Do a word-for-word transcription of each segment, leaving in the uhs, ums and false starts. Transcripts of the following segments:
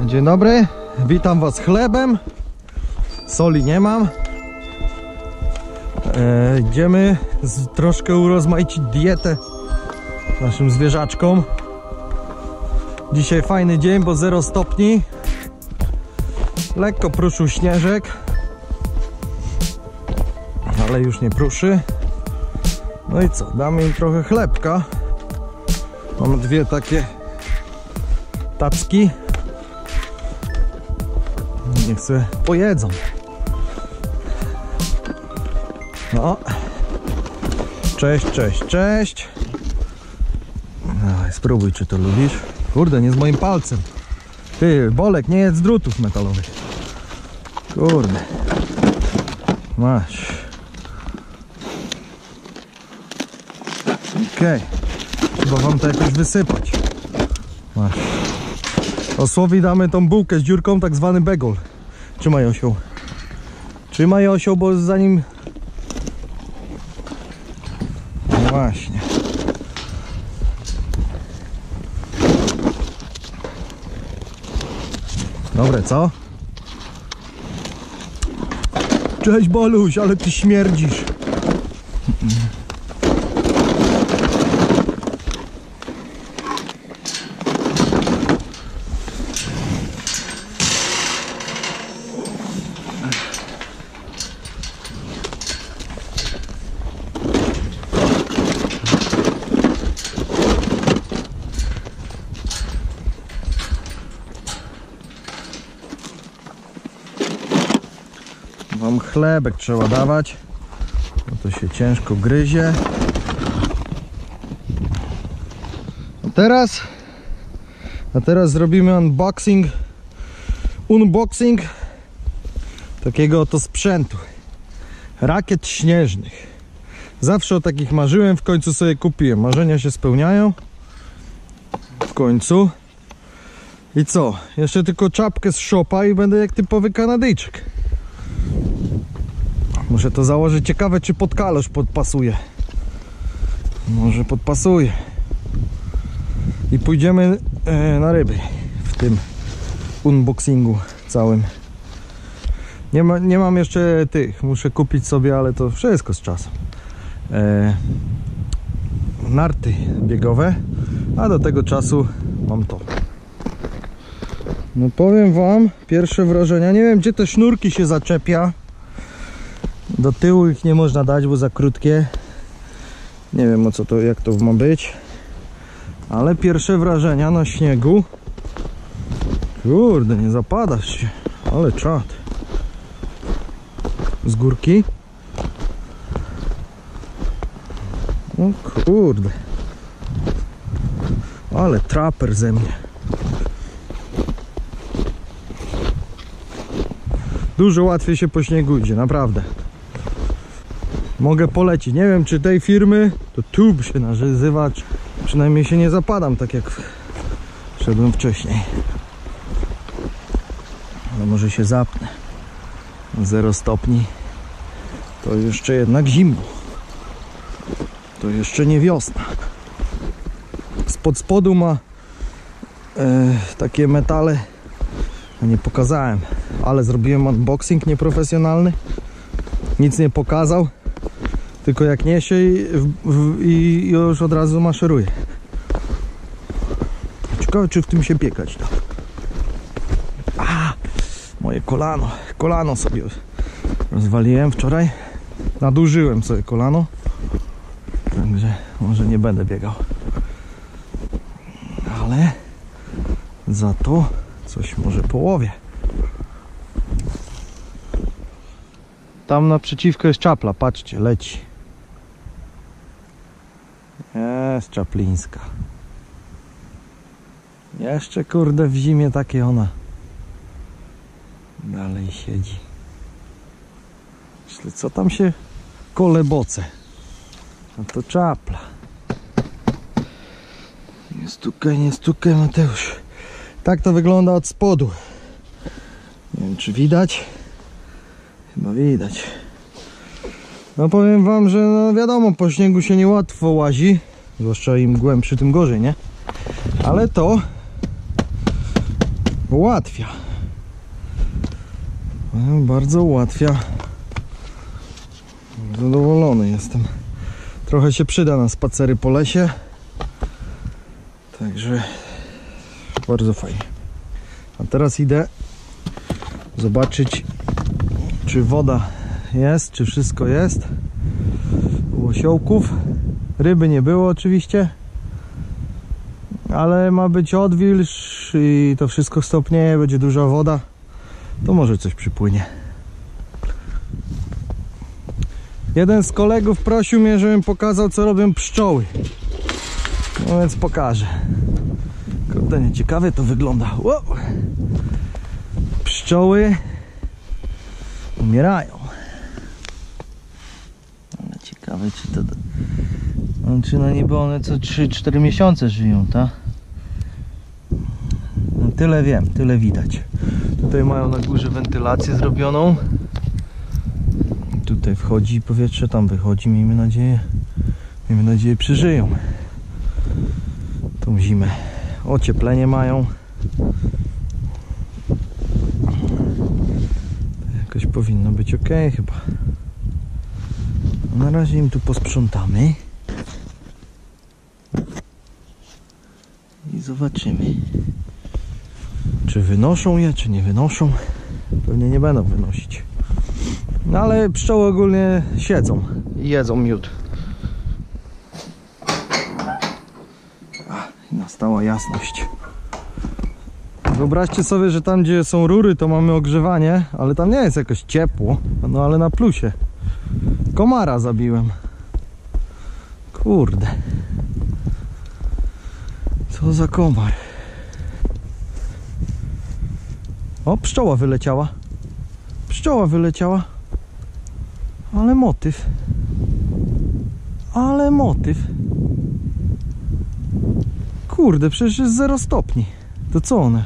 Dzień dobry, witam was chlebem. Soli nie mam. e, Idziemy z, troszkę urozmaicić dietę naszym zwierzaczkom. Dzisiaj fajny dzień, bo zero stopni. Lekko pruszył śnieżek, ale już nie pruszy. No i co, damy im trochę chlebka. Mam dwie takie tacki. Niech sobie pojedzą. No. Cześć, cześć, cześć. Dawaj, spróbuj, czy to lubisz. Kurde, nie z moim palcem. Ty, Bolek, nie jedz drutów metalowych. Kurde. Masz. Okej. Okay. Trzeba wam to jakoś wysypać. Masz. Osłowi damy tą bułkę z dziurką, tak zwany bagel. Trzymaj, osioł. Trzymaj, osioł, bo zanim... No właśnie. Dobre, co? Cześć, Boluś, ale ty śmierdzisz. Wam chlebek trzeba dawać, bo to się ciężko gryzie. A teraz, a teraz zrobimy unboxing, unboxing takiego oto sprzętu. Rakiet śnieżnych. Zawsze o takich marzyłem, w końcu sobie kupiłem. Marzenia się spełniają. W końcu. I co? Jeszcze tylko czapkę z Shopa i będę jak typowy Kanadyjczyk. Muszę to założyć. Ciekawe, czy pod kalosz podpasuje. Może podpasuje. I pójdziemy e, na ryby w tym unboxingu całym. Nie, ma, nie mam jeszcze tych. Muszę kupić sobie, ale to wszystko z czasem. E, narty biegowe. A do tego czasu mam to. No powiem wam, pierwsze wrażenia. Nie wiem, gdzie te sznurki się zaczepia. Do tyłu ich nie można dać, bo za krótkie. Nie wiem, o co to, jak to ma być. Ale pierwsze wrażenia na śniegu. Kurde, nie zapadasz się. Ale czad. Z górki. O kurde. Ale traper ze mnie. Dużo łatwiej się po śniegu idzie, naprawdę. Mogę polecić. Nie wiem, czy tej firmy, to Tube się nazywa, przynajmniej się nie zapadam tak jak szedłem wcześniej. Ale może się zapnę. Zero stopni. To jeszcze jednak zimno. To jeszcze nie wiosna. Spod spodu ma e, takie metale. Nie pokazałem, ale zrobiłem unboxing nieprofesjonalny. Nic nie pokazał. Tylko jak niesie i, w, i już od razu maszeruje. Ciekawe, czy w tym się biegać da. A, moje kolano. Kolano sobie rozwaliłem wczoraj. Nadużyłem sobie kolano. Także może nie będę biegał. Ale za to coś może połowię. Tam naprzeciwko jest czapla, patrzcie, leci. Jest czaplińska. Jeszcze kurde w zimie takie ona dalej siedzi. Myślę, co tam się koleboce. No to czapla. Nie stukaj, nie stukaj, Mateusz. Tak to wygląda od spodu. Nie wiem, czy widać. Chyba widać. No powiem wam, że no wiadomo, po śniegu się niełatwo łazi. Zwłaszcza im głębszy, tym gorzej, nie? Ale to ułatwia. Bardzo ułatwia. Zadowolony jestem. Trochę się przyda na spacery po lesie. Także bardzo fajnie. A teraz idę zobaczyć, czy woda jest, czy wszystko jest u osiołków. Ryby nie było oczywiście, ale ma być odwilż i to wszystko stopnieje, będzie duża woda, to może coś przypłynie. Jeden z kolegów prosił mnie, żebym pokazał, co robią pszczoły, no więc pokażę. Kurde, nieciekawie to wygląda. Wow. Pszczoły umierają. Ale ciekawe, czy to... Czy no niby one co trzy cztery miesiące żyją, tak? No tyle wiem, tyle widać. Tutaj mają na górze wentylację zrobioną. Tutaj wchodzi powietrze, tam wychodzi, miejmy nadzieję. Miejmy nadzieję, przeżyją tą zimę. Ocieplenie mają. Jakoś powinno być ok chyba. Na razie im tu posprzątamy i zobaczymy, czy wynoszą je, czy nie wynoszą. Pewnie nie będą wynosić. No ale pszczoły ogólnie siedzą i jedzą miód. A, i nastała jasność. Wyobraźcie sobie, że tam, gdzie są rury, to mamy ogrzewanie, ale tam nie jest jakoś ciepło. No ale na plusie. Komara zabiłem. Kurde. Co za komar. O, pszczoła wyleciała. Pszczoła wyleciała. Ale motyw. Ale motyw. Kurde, przecież jest zero stopni. To co one?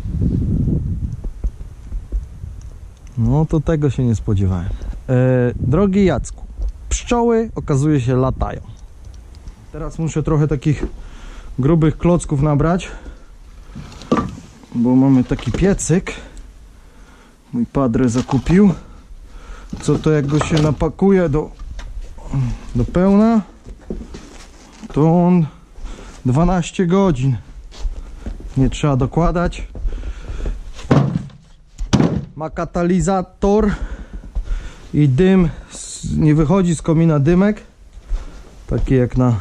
No to tego się nie spodziewałem. E, drogi Jacku, pszczoły okazuje się latają. Teraz muszę trochę takich grubych klocków nabrać, bo mamy taki piecyk. Mój padre zakupił. Co to, jak go się napakuje do, do pełna, to on dwanaście godzin nie trzeba dokładać. Ma katalizator i dym, nie wychodzi z komina dymek, taki jak na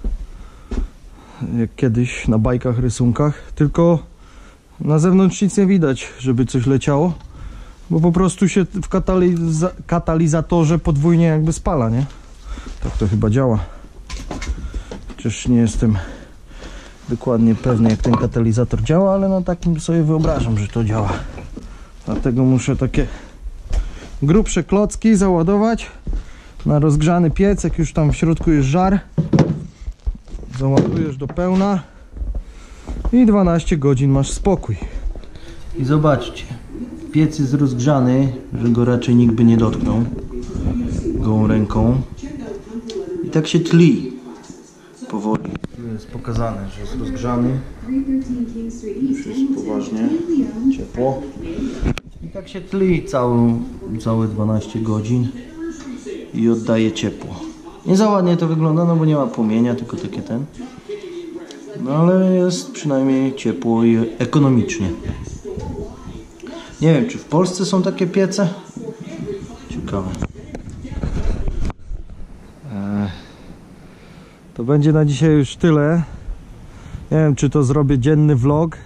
jak kiedyś na bajkach, rysunkach, tylko na zewnątrz nic nie widać, żeby coś leciało, bo po prostu się w kataliza katalizatorze podwójnie jakby spala, nie? Tak to chyba działa. Chociaż nie jestem dokładnie pewny, jak ten katalizator działa, ale no takim sobie wyobrażam, że to działa. Dlatego muszę takie grubsze klocki załadować na rozgrzany piec. Jak już tam w środku jest żar, załadujesz do pełna i dwanaście godzin masz spokój. I zobaczcie, piec jest rozgrzany, że go raczej nikt by nie dotknął gołą ręką i tak się tli powoli. Tu jest pokazane, że jest rozgrzany, już jest poważnie ciepło i tak się tli całą, całe dwanaście godzin i oddaje ciepło. Nie za ładnie to wygląda, no bo nie ma płomienia, tylko takie ten, no ale jest przynajmniej ciepło i ekonomicznie. Nie wiem, czy w Polsce są takie piece? Ciekawe. Eee, to będzie na dzisiaj już tyle. Nie wiem, czy to zrobię dzienny vlog,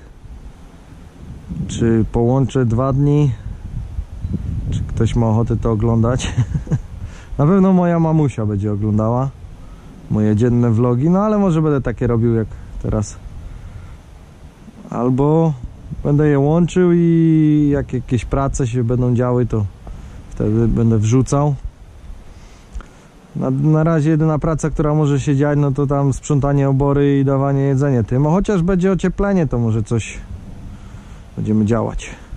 czy połączę dwa dni, czy ktoś ma ochotę to oglądać. Na pewno moja mamusia będzie oglądała moje dzienne vlogi, no ale może będę takie robił jak teraz. Albo będę je łączył i jak jakieś prace się będą działy, to wtedy będę wrzucał. Na, na razie jedyna praca, która może się dziać, no to tam sprzątanie obory i dawanie jedzenia tym. A chociaż będzie ocieplenie, to może coś będziemy działać.